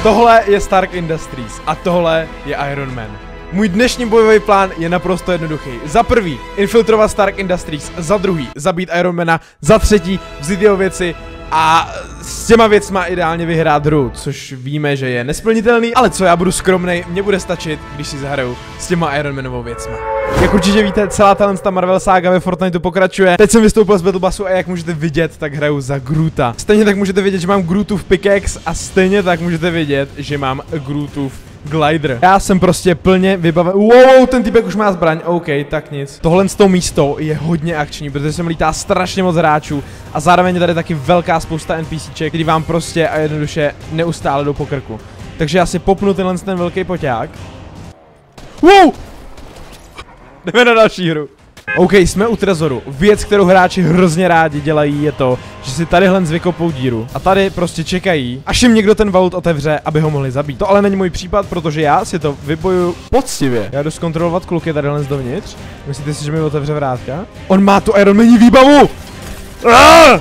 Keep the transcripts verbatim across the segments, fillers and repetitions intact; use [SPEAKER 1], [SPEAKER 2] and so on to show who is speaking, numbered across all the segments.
[SPEAKER 1] Tohle je Stark Industries a tohle je Iron Man. Můj dnešní bojový plán je naprosto jednoduchý. Za prvý, infiltrovat Stark Industries, za druhý, zabít Ironmana, za třetí, vzít jeho věci a s těma věcma ideálně vyhrát hru, což víme, že je nesplnitelný, ale co, já budu skromnej, mně bude stačit, když si zahraju s těma Ironmanovou věcma. Jak určitě víte, celá ta Marvel sága ve Fortniteu pokračuje. Teď jsem vystoupil z Battle Passu a jak můžete vidět, tak hraju za Groota. Stejně tak můžete vidět, že mám Grootův pickaxe a stejně tak můžete vidět, že mám Grootův glider. Já jsem prostě plně vybaven. Wow, ten typek už má zbraň. OK, tak nic. Tohle z toho místo je hodně akční, protože sem lítá strašně moc hráčů a zároveň je tady taky velká spousta NPCček, který vám prostě a jednoduše neustále jdou po krku. Takže já si popnu tenhle ten velký poťák. Wow! Jdeme na další hru. OK, jsme u trezoru. Věc, kterou hráči hrozně rádi dělají, je to, že si tadyhle vykopou díru a tady prostě čekají, až jim někdo ten vault otevře, aby ho mohli zabít. To ale není můj případ, protože já si to vybojuju poctivě. Já jdu zkontrolovat kluky tadyhle dovnitř. Myslíte si, že mi otevře vrátka? On má tu Ironmani výbavu! Ah!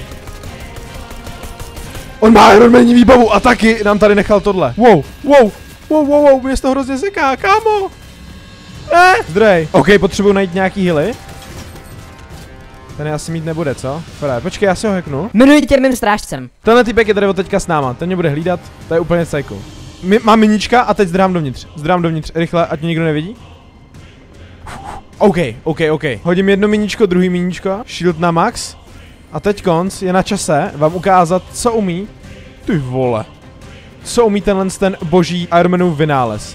[SPEAKER 1] On má Ironmani výbavu a taky nám tady nechal tohle. Wow, wow, wow, wow, wow, mě z toho hrozně seká, kámo! Eh, zdrej. OK, potřebuji najít nějaký healy. Ten asi mít nebude, co? Fere, počkej, já si ho hacknu.
[SPEAKER 2] Jmenuji tě mým strážcem.
[SPEAKER 1] Tenhle typek je tady od teďka s náma, ten mě bude hlídat, to je úplně psycho. Mi, mám minička a teď zdrám dovnitř, zdrám dovnitř, rychle, ať mě nikdo nevidí. OK, OK, OK. Hodím jedno miničko, druhý miničko, shield na max. A teď konc je na čase vám ukázat, co umí. Ty vole. Co umí tenhle ten boží Ironmanův vynález.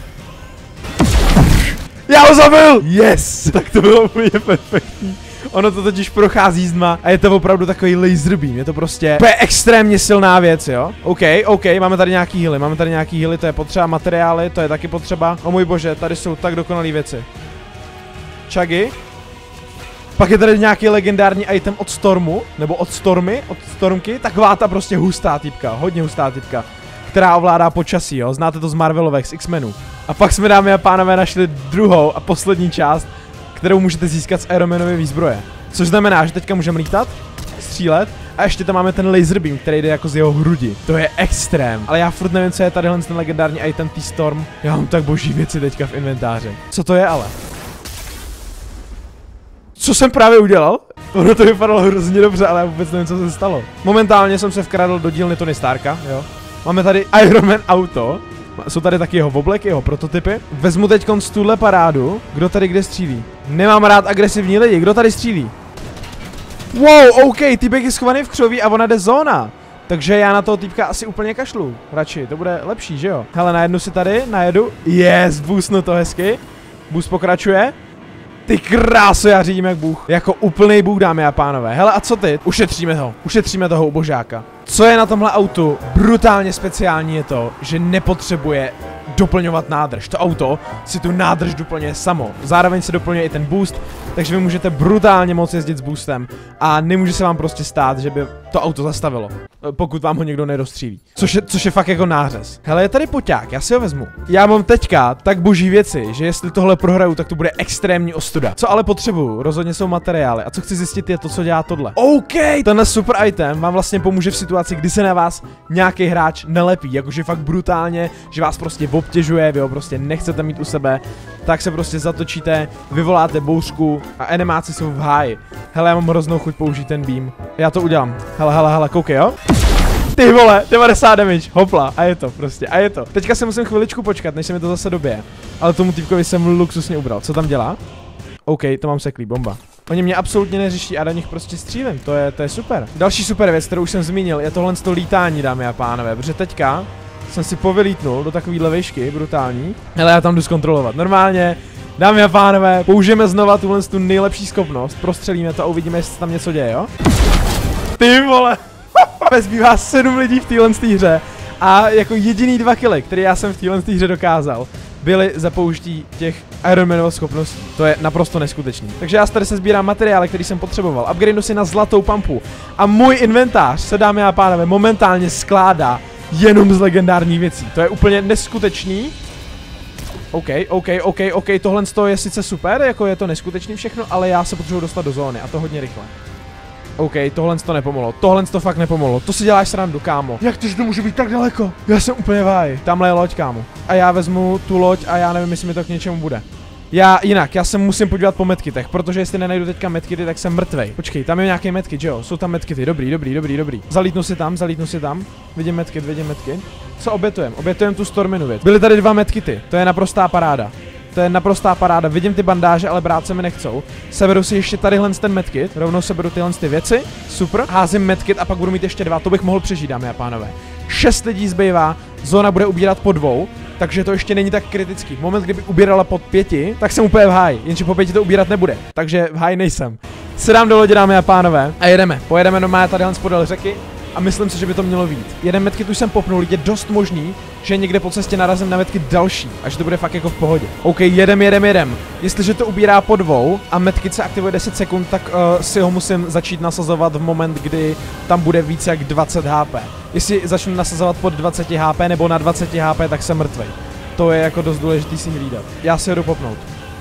[SPEAKER 1] Já ho zabil! Yes! Tak to bylo úplně perfektní. Ono to totiž prochází zdma a je to opravdu takový laser beam, je to prostě to je extrémně silná věc, jo? OK, OK, máme tady nějaký healy, máme tady nějaký healy, to je potřeba, materiály, to je taky potřeba. O můj bože, tady jsou tak dokonalé věci. Chuggy. Pak je tady nějaký legendární item od Stormu, nebo od Stormy, od Stormky, taková ta prostě hustá typka, hodně hustá typka, která ovládá počasí, jo? Znáte to z Marvelovek, z X-menů. A pak jsme, dámy a pánové, našli druhou a poslední část, kterou můžete získat z Ironmanovy výzbroje. Což znamená, že teďka můžeme lítat, střílet a ještě tam máme ten laser beam, který jde jako z jeho hrudi. To je extrém. Ale já furt nevím, co je tadyhle ten legendární item T-Storm. Já mám tak boží věci teďka v inventáři. Co to je ale? Co jsem právě udělal? Ono to vypadalo hrozně dobře, ale já vůbec nevím, co se stalo. Momentálně jsem se vkradl do dílny Tony Starka, jo. Máme tady Iron Man auto. Jsou tady taky jeho obleky, jeho prototypy. Vezmu teď z tuhle parádu. Kdo tady kde střílí? Nemám rád agresivní lidi, kdo tady střílí? Wow, OK, týpek je schovaný v křoví a ona jde zóna. Takže já na toho týpka asi úplně kašlu. Radši, to bude lepší, že jo? Hele, najednu si tady, najedu. Yes, boostnu to hezky. Boost pokračuje. Ty kráso, já řídím jak bůh. Jako úplnej bůh, dámy a pánové. Hele, a co ty? Ušetříme ho. Ušetříme toho ubožáka. Co je na tomhle autu brutálně speciální je to, že nepotřebuje doplňovat nádrž. To auto si tu nádrž doplňuje samo. Zároveň se doplňuje i ten boost, takže vy můžete brutálně moc jezdit s boostem a nemůže se vám prostě stát, že by to auto zastavilo, pokud vám ho někdo nedostřílí. Což je, což je fakt jako nářez. Hele, je tady poťák, já si ho vezmu. Já mám teďka tak boží věci, že jestli tohle prohraju, tak to bude extrémní ostuda. Co ale potřebuju, rozhodně jsou materiály. A co chci zjistit je to, co dělá tohle. OK, tenhle super item vám vlastně pomůže v situaci, kdy se na vás nějaký hráč nelepí, jakože fakt brutálně, že vás prostě obtěžuje, vy ho prostě nechcete mít u sebe, tak se prostě zatočíte, vyvoláte bouřku a animáci jsou v háji. Hele, já mám hroznou chuť použít ten beam. Já to udělám. Hele, hele, hele, koukej, jo? Ty vole, devadesát damage, hopla, a je to prostě, a je to. Teďka se musím chviličku počkat, než se mi to zase dobije. Ale tomu týpkovi jsem luxusně ubral. Co tam dělá? OK, to mám seklý, bomba. Oni mě absolutně neřeší a do nich prostě střílím, to je, to je super. Další super věc, kterou už jsem zmínil, je tohle z toho lítání, dámy a pánové, protože teďka jsem si povylítnul do takovýhle výšky, brutální. Ale já tam jdu zkontrolovat. Normálně, dámy a pánové, použijeme znova tuhle tu nejlepší schopnost, prostřelíme to a uvidíme, jestli tam něco děje, jo? Ty vole! Zbývá sedm lidí v téhle hře a jako jediný dva killy, které já jsem v téhle hře dokázal, byly za použití těch Ironmanových schopností. To je naprosto neskutečný. Takže já tady se sbírám materiály, který jsem potřeboval. Upgradeu si na zlatou pampu. A můj inventář se, dámy a pánové, momentálně skládá jenom z legendárních věcí. To je úplně neskutečný. OK, OK, OK, OK, tohle je sice super, jako je to neskutečný všechno, ale já se potřebuji dostat do zóny a to hodně rychle. OK, tohle to nepomohlo, tohle to fakt nepomohlo, to si děláš srandu, kámo. Jak to, že to může být tak daleko? Já jsem úplně váj. Tamhle je loď, kámo. A já vezmu tu loď a já nevím, jestli mi to k něčemu bude. Já jinak, já se musím podívat po medkitech, protože jestli nenajdu teďka medkity, tak jsem mrtvej. Počkej, tam je nějaký medkit, že jo? Jsou tam medkity, dobrý, dobrý, dobrý, dobrý. Zalítnu si tam, zalítnu si tam. Vidím medkit, vidím medkit. Co obětujem? Obětujem tu Storminu, věc. Byly tady dva medkity, to je naprostá paráda. To je naprostá paráda, vidím ty bandáže, ale brát se mi nechcou. Seberu si ještě tadyhle ten medkit, rovnou seberu tyhle ty věci, super. Házím medkit a pak budu mít ještě dva, to bych mohl přežít, dámy a pánové. Šest lidí zbývá, zóna bude ubírat po dvou, takže to ještě není tak kritický. V moment, kdyby ubírala pod pěti, tak jsem úplně v háji, jenže po pěti to ubírat nebude, takže v háji nejsem. Sedám do lodě, dámy a pánové, a jedeme. Pojedeme normálně tadyhle podél řeky. A myslím si, že by to mělo být. Jeden medkit už jsem popnul, je dost možný, že někde po cestě narazím na medkit další a že to bude fakt jako v pohodě. OK, jedem, jedem, jedem. Jestliže to ubírá po dvou a medkit se aktivuje deset sekund, tak uh, si ho musím začít nasazovat v moment, kdy tam bude více jak dvacet H P. Jestli začnu nasazovat pod dvacet H P nebo na dvacet H P, tak jsem mrtvej. To je jako dost důležitý si hlídat. Já si ho jdu popnout.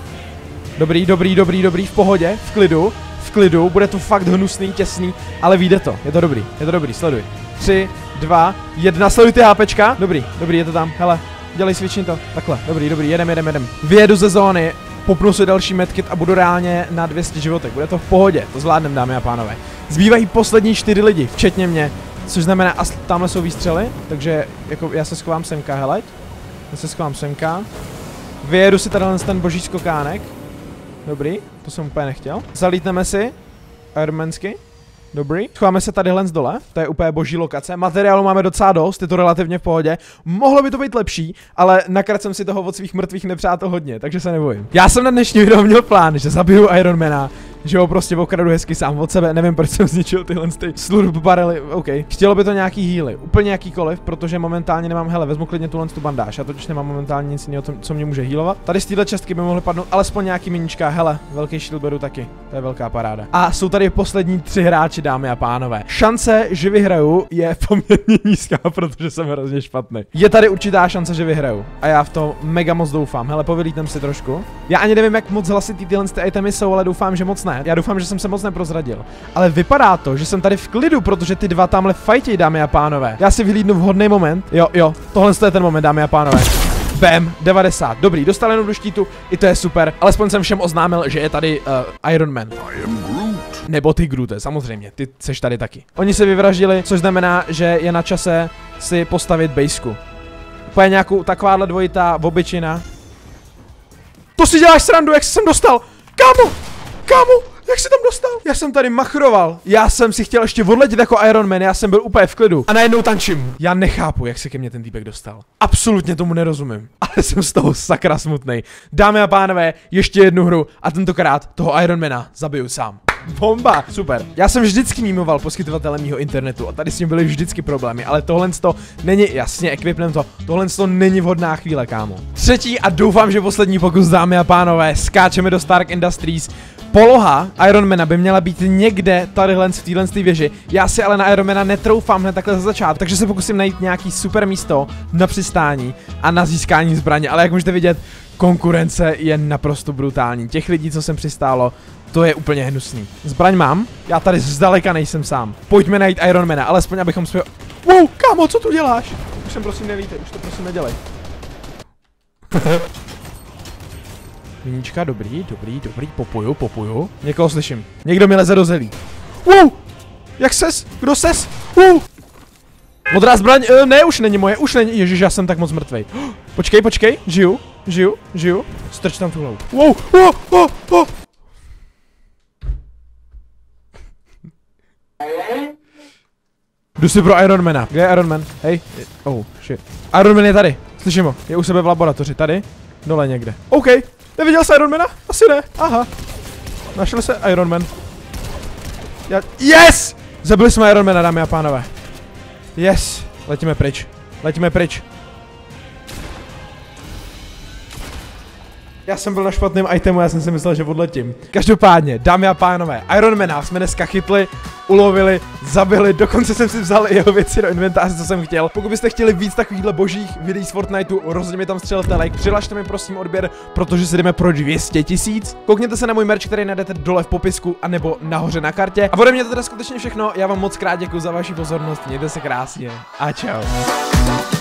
[SPEAKER 1] Dobrý, dobrý, dobrý, dobrý, v pohodě, v klidu. V klidu, bude to fakt hnusný, těsný, ale vyjde to, je to dobrý, je to dobrý, sleduj. tři, dva, jedna, sleduj ty HPčka, dobrý, dobrý, je to tam, hele, dělej switchni to, takhle, dobrý, dobrý, jedem, jedem, jedem. Vyjedu ze zóny, popnu si další medkit a budu reálně na dvě stě životek, bude to v pohodě, to zvládnem, dámy a pánové. Zbývají poslední čtyři lidi, včetně mě, což znamená, a tamhle jsou výstřely, takže jako já se schovám semka, hele, já se schovám semka. Vyjedu si tady ten boží skokánek. Dobrý, to jsem úplně nechtěl. Zalítneme si Ironmansky. Dobrý. Schováme se tadyhle z dole, to je úplně boží lokace. Materiálu máme docela dost, je to relativně v pohodě. Mohlo by to být lepší, ale nakrát jsem si toho od svých mrtvých nepřátel hodně, takže se nebojím. Já jsem na dnešní video měl plán, že zabiju Ironmana, že ho prostě okradu hezky sám od sebe, nevím, proč jsem zničil tyhle ty slurp barely, OK. Chtělo by to nějaký healy, úplně jakýkoliv, protože momentálně nemám, hele, vezmu klidně tuhle tu bandáž, já totiž nemám momentálně nic jiného, co mě může healovat. Tady z téhle čestky by mohly padnout alespoň nějaký minička, hele, velký shield beru taky, to je velká paráda. A jsou tady poslední tři hráči, dámy a pánové. Šance, že vyhraju, je poměrně nízká, protože jsem hrozně špatný. Je tady určitá šance, že vyhraju a já v to mega moc doufám. Hele, povylítnem si trošku. Já ani nevím, jak moc hlasitý tyhle ty itemy jsou, ale doufám, že moc ne. Já doufám, že jsem se moc neprozradil. Ale vypadá to, že jsem tady v klidu, protože ty dva tamhle fajtěj, dámy a pánové. Já si vyhlídnu vhodný moment. Jo, jo, tohle je ten moment, dámy a pánové. Bam, devadesát. Dobrý, dostal jenom do štítu, i to je super. Alespoň jsem všem oznámil, že je tady uh, Iron Man. Nebo ty Groot'e, samozřejmě, ty seš tady taky. Oni se vyvraždili, což znamená, že je na čase si postavit baseku. Úplně nějakou takováhle dvojitá obyčina. To si děláš srandu, jak jsi sem dostal? Kámo, kámo, jak jsi tam dostal? Já jsem tady machroval. Já jsem si chtěl ještě odletět jako Iron Man, já jsem byl úplně v klidu. A najednou tančím. Já nechápu, jak se ke mně ten týpek dostal. Absolutně tomu nerozumím. Ale jsem z toho sakra smutnej. Dámy a pánové, ještě jednu hru a tentokrát toho Ironmana zabiju sám. Bomba, super. Já jsem vždycky mimoval poskytovatele mýho internetu a tady s ním byly vždycky problémy, ale tohle to není, jasně, equipnem to, tohle to není vhodná chvíle, kámo. Třetí a doufám, že poslední pokus, dámy a pánové, skáčeme do Stark Industries. Poloha Ironmana by měla být někde tadyhle v téhle věži. Já si ale na Ironmana netroufám hned takhle za začátku, takže se pokusím najít nějaký super místo na přistání a na získání zbraně, ale jak můžete vidět, konkurence je naprosto brutální. Těch lidí, co sem přistálo, to je úplně hnusný. Zbraň mám, já tady zdaleka nejsem sám. Pojďme najít Ironmana, alespoň abychom svého... Wow, kámo, co tu děláš? Už sem prosím nevítej, už to prosím nedělej. Miníčka, dobrý, dobrý, dobrý, popuju, popuju. Někoho slyším. Někdo mi leze do zelí. Wow! Jak ses? Kdo ses? Wow! Modrá zbraň, uh, ne, už není moje, už není, ježiš, já jsem tak moc mrtvej. Počkej, počkej, žiju, žiju, žiju. Strč tam tu hlavu. Wow, wow, wow, wow. Jdu si pro Ironmana. Kde je Ironman? Hej. Oh, shit. Ironman je tady. Slyším ho. Je u sebe v laboratoři. Tady. Dole někde. OK. Neviděl jsi Ironmana? Asi ne. Aha. Našel se Ironman. Já... Yes! Zabili jsme Ironmana, dámy a pánové. Yes. Letíme pryč. Letíme pryč. Já jsem byl na špatném itemu, já jsem si myslel, že odletím. Každopádně, dámy a pánové, Ironmana jsme dneska chytli, ulovili, zabili, dokonce jsem si vzal i jeho věci do inventáře, co jsem chtěl. Pokud byste chtěli víc takovýchhle božích videí z Fortniteu, rozhodně mi tam střelte like, přihlašte mi prosím odběr, protože si jdeme pro dvě stě tisíc. Koukněte se na můj merch, který najdete dole v popisku, anebo nahoře na kartě. A ode mě to teda skutečně všechno, já vám moc krát děkuji za vaši pozornost, mějte se krásně a čau.